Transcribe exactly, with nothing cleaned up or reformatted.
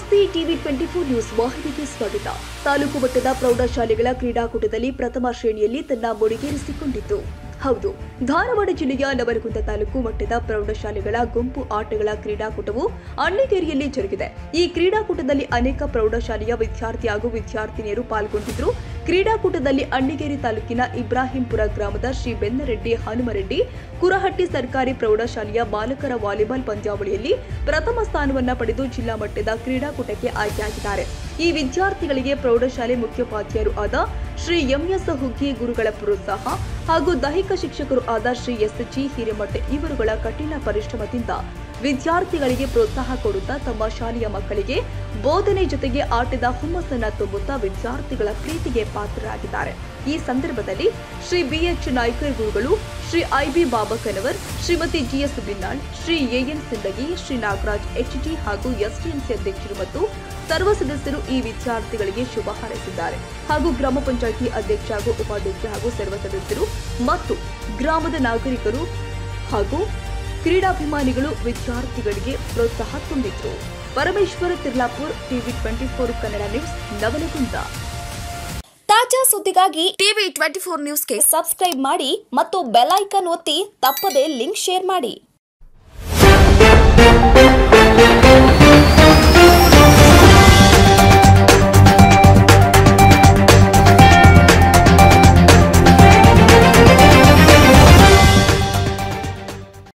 ನಮಸ್ತೆ TV twenty four news ವಾಹಿನಿಗೆ ಸ್ವಾಗತ. ತಾಲೂಕು ಮಟ್ಟದ ಪ್ರೌಢಶಾಲೆಗಳ ಕ್ರೀಡಾಕೂಟದಲ್ಲಿ ಪ್ರಥಮ ಶ್ರೇಣಿಯಲ್ಲಿ ತನ್ನ ಮುಡಿಗೇರಿಸಿಕೊಂಡಿತ್ತು. ಹೌದು, ಧಾರವಾಡ ಜಿಲ್ಲೆಯ ನವಲಗುಂದ ತಾಲೂಕು ಮಟ್ಟದ ಪ್ರೌಢಶಾಲೆಗಳ ಗುಂಪು ಆಟಗಳ ಕ್ರೀಡಾಕೂಟವು ಅಣ್ಣಿಗೇರಿಯಲ್ಲಿ ಜರುಗಿದೆ. ಈ ಕ್ರೀಡಾಕೂಟದಲ್ಲಿ ಅನೇಕ ಪ್ರೌಢಶಾಲೆಯ ವಿದ್ಯಾರ್ಥಿ ಹಾಗೂ ವಿದ್ಯಾರ್ಥಿನಿಯರು ಪಾಲ್ಗೊಂಡಿದ್ದರು. ಕ್ರೀಡಾಕೂಟದಲ್ಲಿ ಅಣ್ಣಿಗೇರಿ ತಾಲೂಕಿನ ಇಬ್ರಾಹಿಂಪುರ ಗ್ರಾಮದ ಶ್ರೀ ಬೆನ್ನರೆಡ್ಡಿ ಹನುಮರೆಡ್ಡಿ ಕುರಹಟ್ಟಿ ಸರ್ಕಾರಿ ಪ್ರೌಢಶಾಲೆಯ ಬಾಲಕರ ವಾಲಿಬಾಲ್ ಪಂದ್ಯಾವಳಿಯಲ್ಲಿ ಪ್ರಥಮ ಸ್ಥಾನವನ್ನು ಪಡೆದು ಜಿಲ್ಲಾ ಮಟ್ಟದ ಕ್ರೀಡಾಕೂಟಕ್ಕೆ ಆಯ್ಕೆಯಾಗಿದ್ದಾರೆ. ಈ ವಿದ್ಯಾರ್ಥಿಗಳಿಗೆ ಪ್ರೌಢಶಾಲೆ ಮುಖ್ಯೋಪಾಧ್ಯಾಯರು ಆದ ಶ್ರೀ ಎಂಎಸ್ ಹುಗ್ಗಿ ಗುರುಗಳ ಪ್ರೋತ್ಸಾಹ ಹಾಗೂ ದೈಹಿಕ ಶಿಕ್ಷಕರು ಆದ ಶ್ರೀ ಎಸ್ ಜಿ ಹಿರೇಮಠ ಇವರುಗಳ ಕಠಿಣ ಪರಿಶ್ರಮದಿಂದ ವಿದ್ಯಾರ್ಥಿಗಳಿಗೆ ಪ್ರೋತ್ಸಾಹ ಕೊಡುತ್ತಾ ತಮ್ಮ ಶಾಲೆಯ ಮಕ್ಕಳಿಗೆ ಬೋಧನೆ ಜೊತೆಗೆ ಆಟದ ಹುಮ್ಮಸ್ಸನ್ನ ತುಂಬುತ್ತಾ ವಿದ್ಯಾರ್ಥಿಗಳ ಪ್ರೀತಿಗೆ ಪಾತ್ರರಾಗಿದ್ದಾರೆ. ಈ ಸಂದರ್ಭದಲ್ಲಿ ಶ್ರೀ ಬಿಎಚ್ ನಾಯ್ಕರ್ ಗುರುಗಳು, Shri IB Babakanavar, Shrimati GS Binnal, Shri AN Sindagi, Shri Nagaraj HG ಹಾಗೂ ಎಸ್ಟಿಎಂಸಿ ಅಧ್ಯಕ್ಷರು ಮತ್ತು ಸರ್ವ ಸದಸ್ಯರು ಈ ವಿದ್ಯಾರ್ಥಿಗಳಿಗೆ ಶುಭ ಹಾರೈಸಿದ್ದಾರೆ. ಹಾಗೂ ಗ್ರಾಮ ಪಂಚಾಯಿತಿ ಅಧ್ಯಕ್ಷ ಹಾಗೂ ಉಪಾಧ್ಯಕ್ಷ ಹಾಗೂ ಸರ್ವ ಸದಸ್ಯರು ಮತ್ತು ಗ್ರಾಮದ ನಾಗರಿಕರು ಹಾಗೂ ಕ್ರೀಡಾಭಿಮಾನಿಗಳು ವಿದ್ಯಾರ್ಥಿಗಳಿಗೆ ಪ್ರೋತ್ಸಾಹ ತುಂಬಿದ್ರು. Parameshwar Tirlapur, TV twenty four Kannada news, Navalgund. ತಾಜಾ ಸುದ್ದಿಗಾಗಿ ಟಿವಿ ಟ್ವೆಂಟಿ ಫೋರ್ ನ್ಯೂಸ್ಗೆ ಸಬ್ಸ್ಕ್ರೈಬ್ ಮಾಡಿ ಮತ್ತು ಬೆಲ್ ಐಕಾನ್ ಒತ್ತಿ ತಪ್ಪದೇ ಲಿಂಕ್ ಶೇರ್ ಮಾಡಿ.